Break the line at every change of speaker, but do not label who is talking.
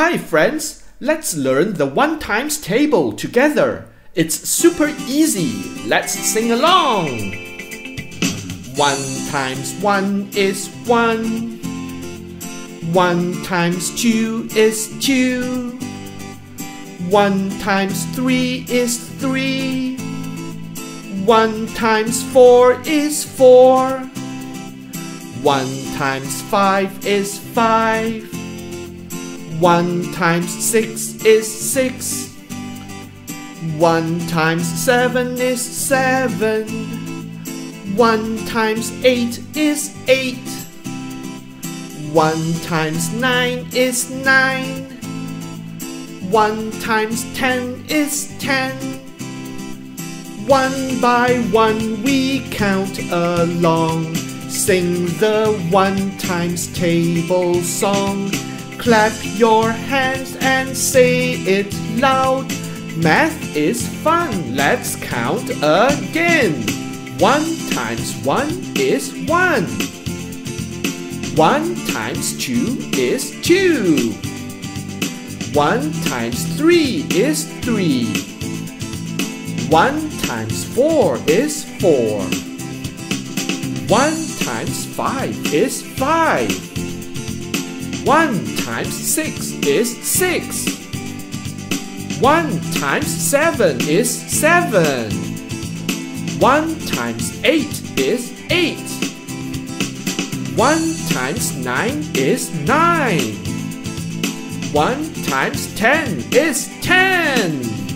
Hi friends, let's learn the 1 times table together. It's super easy. Let's sing along. 1 times 1 is 1. 1 times 2 is 2. 1 times 3 is 3. 1 times 4 is 4. 1 times 5 is 5. 1 times 6 is 6. 1 times 7 is 7. 1 times 8 is 8. 1 times 9 is 9. 1 times 10 is 10. 1 by 1 we count along. Sing the 1 times table song. Clap your hands and say it loud. Math is fun, let's count again. 1 times 1 is 1. 1 times 2 is 2. 1 times 3 is 3. 1 times 4 is 4. 1 times 5 is 5. 1 times 6 is 6. 1 times 7 is 7. 1 times 8 is 8. 1 times 9 is 9. 1 times 10 is 10.